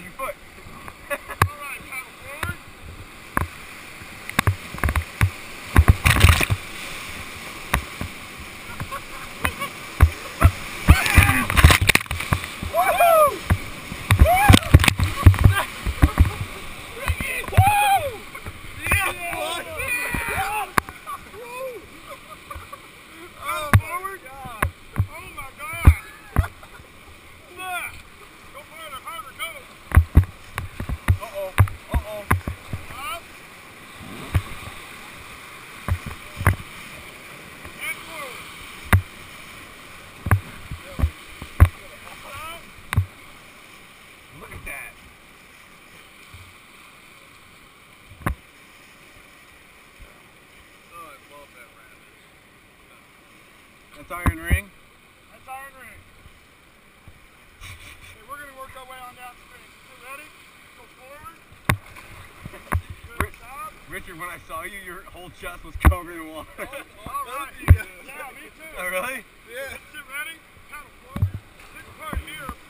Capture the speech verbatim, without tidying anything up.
How's your foot? Alright, paddle forward. Woohoo! That's iron ring? That's iron ring. Okay, we're going to work our way on downstream. You ready? Go forward. Good job. Richard, when I saw you, your whole chest was covered in water. Oh, all right. Yeah, me too. Oh, really? Yeah. Get ready. Paddle forward. This part here